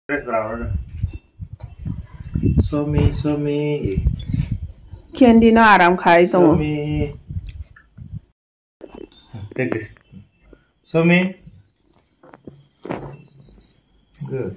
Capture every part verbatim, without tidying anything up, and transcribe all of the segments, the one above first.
Show me, show me. Candy no aram khai to. Show me. Take this. Show me. Good.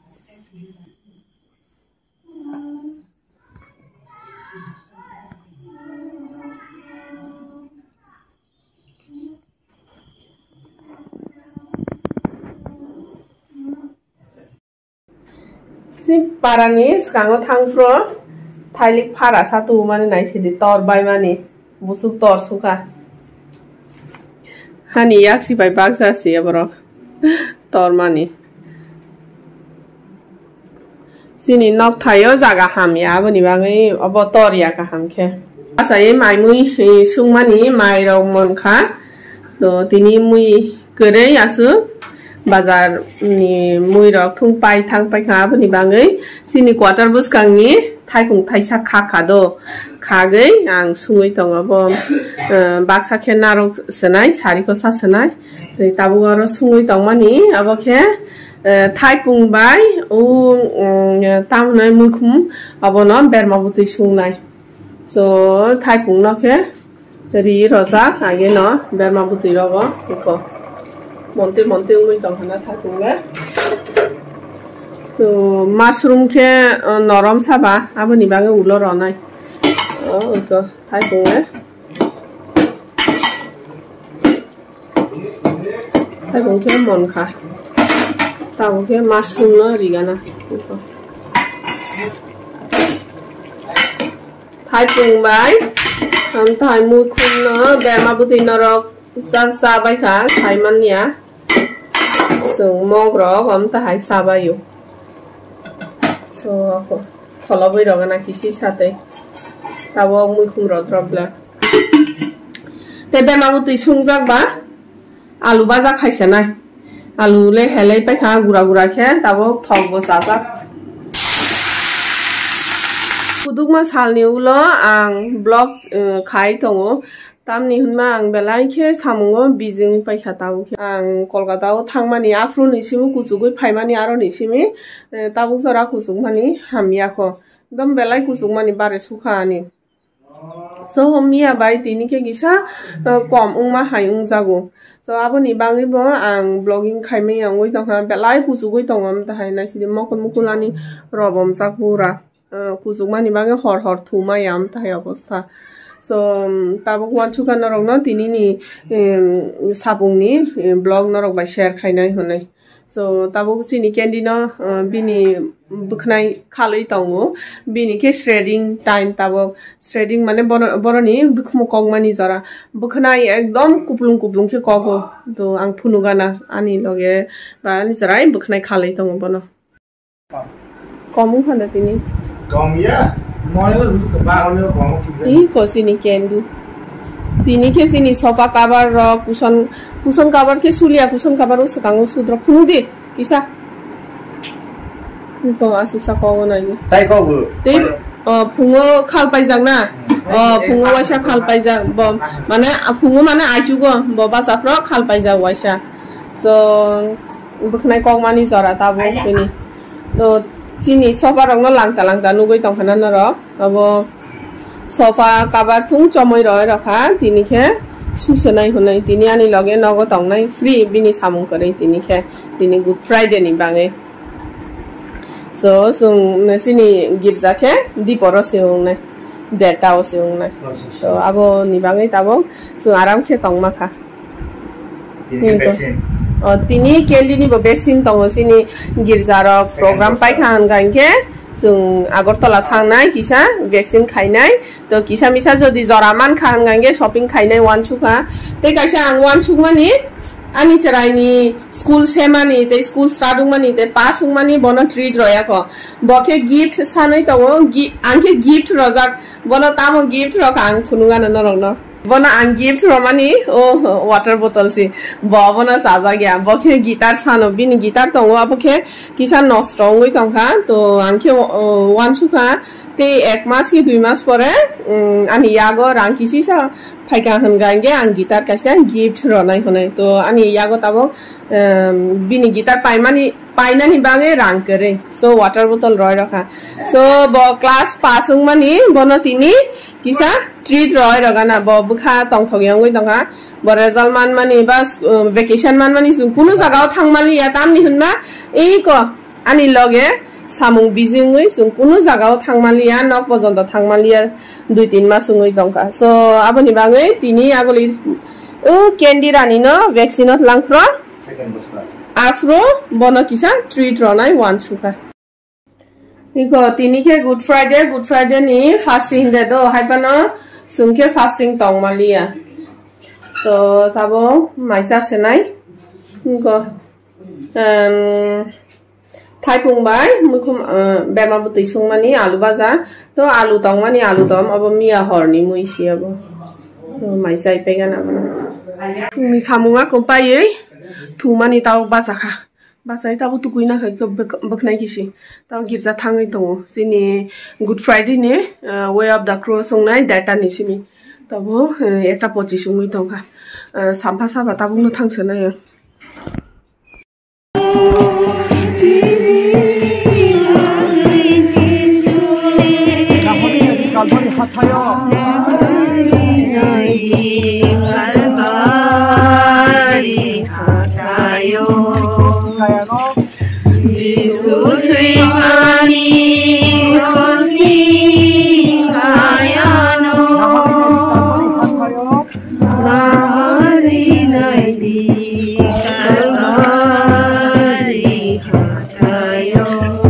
Si parani sekarang thangfro thailik para satu mani nai sidi tor bai mani busuk tor suka hani yak si bai baksa si abro tor mani sini nok thayo jaga ham ya bani bangai abo tor ya ka ham ke asai mai mui sung mani mai ro mon kha to tini mui kere yasu bazar ni mui rok thung pai thang pai kha bani bangai sini quarter bus kangni thai kung thai sak kha kha do khagai ang sungui tong abo baksa khenna rok sanai sari ko sa sanai tabu aro sungui tong mani abo khe thai pung bai o tam nai mui khum abo no berma buti sung nai so thai pung no khe ri rosa age no berma buti rogo ko monte monte ungui tong hana thakung ga to mushroom ke norom saba aboni bange ulo ronai o ko thakung ga thakung ke mon kha taw ke mushroom no rigana ko thakung bai am thai mu khum no berma buti norok sa sa bai kha thai man ya sung mong ro gom ta hai sa ba yu so ko kholo bai ro na kisi sate ta wo mui khum ro drobla te be ma buti sung jak ba alu baja khaisa nai alu le helai pai kha gura gura khe ta wo thok bo sa jak puduk ma sal ni ulo ang blog khai tongo tamni hunma ang belai khe samungo bijing pai khatau ang kolkata o thangmani afro ni simu kuchugui phaimani aro ni simi tabu sara kuchugmani hamia kho dam belai kuchugmani bare sukhani so homia bai tini ke gisa kom ungma hai ungjago so aboni bangi bo ang blogging khaimai ang oi tong belai kuchugui tongam ta hai na sidi mokon mukulani robom jakura kuchugmani bangi hor hor thuma yam ta hai obostha so tabuk wan chuka norok no tini ni sabung ni blog norok ba share khainai honai so tabuk chini candy no bini bukhnai khaloi tongo bini ke shredding time tabuk shredding mane boroni bukhmo kongmani jara bukhnai ekdom kuplung kuplung ke kogo to ang phunugana ani loge ba ani jarai bukhnai khaloi tongo bono komu phanda tini Kom ya. Ih, kok sini kendu. Tini ke sini sofa cover ro kuson kuson cover ke sulia kuson cover us kango sudra phudi kisa. Ni ko asik sa ko na ni. Tai ko bu. Te phungo khal pai jang na. Oh, phungo waisa khal pai jang bom. Mane phungo mane aiju go bo ba safro khal pai jang waisa. So bukhnai kong mani jara ta bo kini. To chini sofa rong no langta langta nugoi tong khana na ro abo sofa cover thung chomoi roi rakha tini khe susanai hunai tini ani loge nogo tong nai free bini samung kare tini khe tini good friday ni bange so sung sini girja khe diporo seung nai deta o seung nai so abo ni bange tabo so aram khe tong ma kha Oh, tini candy ni bo vaccine tongo sini girjaro program pai khan ganke sung agortala thangnai kisa vaccine khainai to kisa misa jodi joraman khan gange shopping khainai wan chuka te kaisa ang wan chukmani ani charai ni school semani te school startung mani te pasung mani bono treat roya ko boke gift sanai tongo angke gift rojak bono tamo gift rok ang phununga na norok no Bona ang gift romani oh water bottle si bo bona saja gya bo khe guitar sano bin guitar tongo abo khe kisan no strong oi tongkha to angkhe one sukha te ek mas ki dui mas pore ani yago rang kisi sa phaika hangange ang guitar kaisa gift ronai honai to ani yago tabo bin guitar paimani painani bange rang kare so water bottle roi rakha so bo class pasung mani bona tini kisa treat roi ragana bo bukha tong thogyang oi tongha bo result man mani bas vacation man mani su kuno jagao thangmali ya tamni hunma ei ko ani loge samung bijing oi su kuno jagao thangmali ya nok pojonto thangmali ya dui tin mas oi tongka so aboni bangai tini agoli o candy rani no vaccine ot langpro second booster afro bono kisa treat ronai one suka Iko tini ke Good Friday, Good Friday ni fasting de do haipano sungke fasting tong malia. So tabo maisa senai. Iko um taipung bai mukum bema buti sung mani alu baza to alu tong mani alu tom abo mia horni muisi abo. So maisa ipegan abo. Ni samunga kompai tu mani tau baza ka. Basai tabu tukui na khai baknai kisi taw girja thangai tongo sini Good Friday ne way of the cross songnai data ni simi tabu ekta pochi sungui tongka sampha saba tabu no thangsana ya Jisu Tuimani Kosni Ayano Nari Naidi Kalvari Hatayo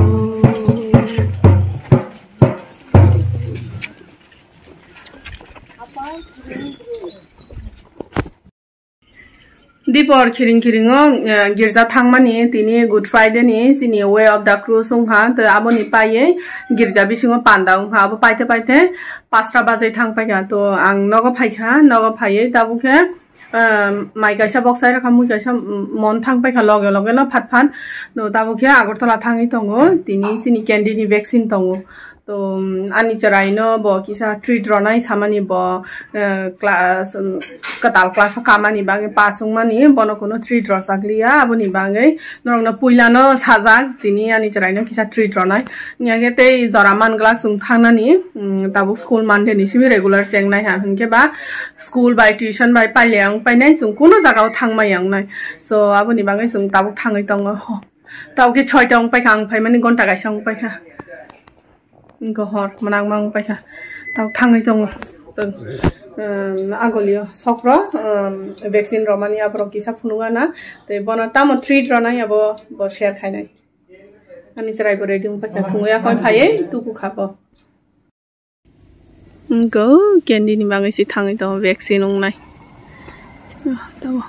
Dipor kiring kiringo girja thangmani tini Good Friday ni sini way of the cross songha to aboni paye girja bisingo panda ongha abo paite paite pasta baje thang paika to ang nogo phaikha nogo phaye tabukhe mai kaisa boxai rakha mui kaisa mon thang paika loge loge no phat phat no tabukhe agortola thangi tongo tini sini candy ni vaccine tongo to ani charai no bo kisa treat ronai samani bo class katal class kamani bange pasung mani bono kono treat rosaglia aboni bange norongna puilano sajak tini ani charai no kisa treat ronai nyage te joraman glak sung thanani tabu school mande ni simi regular chengnai ha hunke ba school by tuition by palyang painai sung kono jagao thangmayang nai so aboni bange sung tabu thangai tongo tabu ke six tong pai khang phai mani gonta ga sang pai kha Go hot, manang mang paika. Tau thangai tong tong agolio sokro vaccine romania pro kisa phununga na te bona tamo treat rona abo bo share khainai ani charai bore dum paika thunga koi phaye tuku khabo go candy ni bangai si thangai tong vaccine ong nai tabo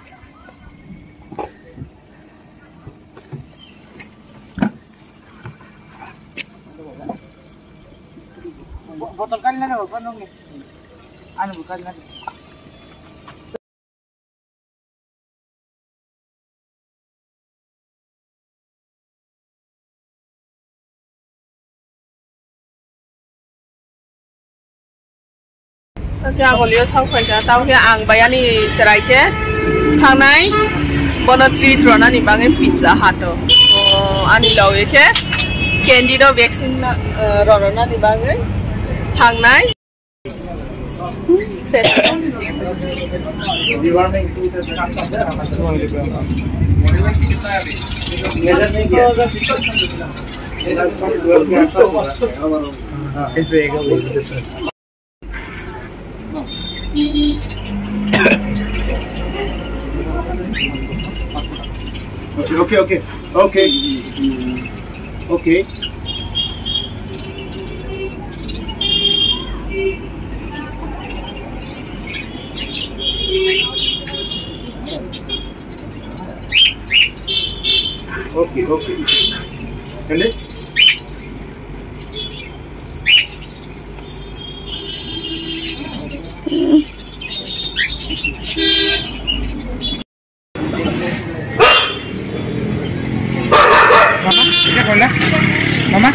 botol kan na no kanong ano bukan na Kya bolio sang phaja taw kya ang bayani charai ke thangnai bono treat rona ni bange pizza hato so ani lawe ke candy do vaccine na rona ni bange thangnai Okay, okay, okay, okay. Okay, okay. Can it? Hola. Mama.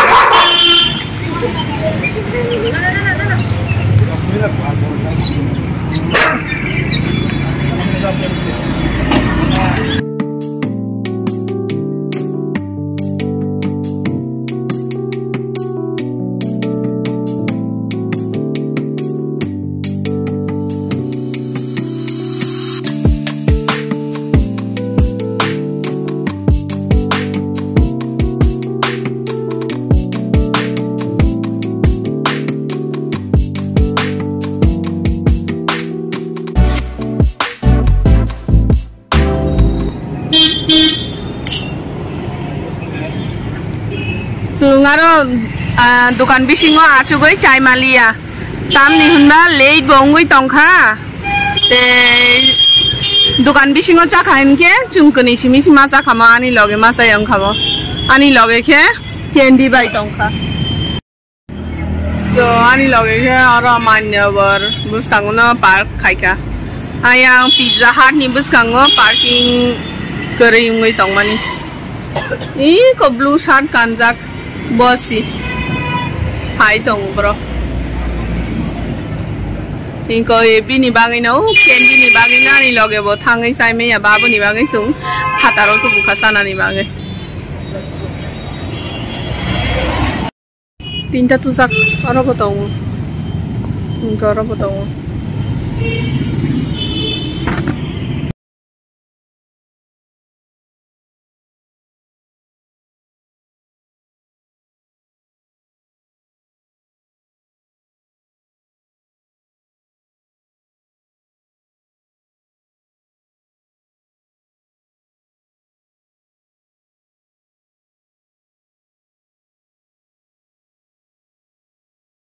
Ngaro dukan bisingo achugoi chai malia tamni hunba late bongoi tongkha te dukan bisingo cha khaim ke chungkani simi sima cha khama ani loge ma sa yang khamo ani loge ke candy bai tongkha yo ani loge ke ara manyabar buskango park khaika ayang pizza hut ni buskango parking kari ngoi tongmani i ko blue shirt kanjak bossy hai tong bro inko ebi ni bangai no candy ni bangai na ni loge bo thangai sai me ya babu ni bangai sung hataro tu bukhasana ni bangai tinta tu sak aro botong inko aro botong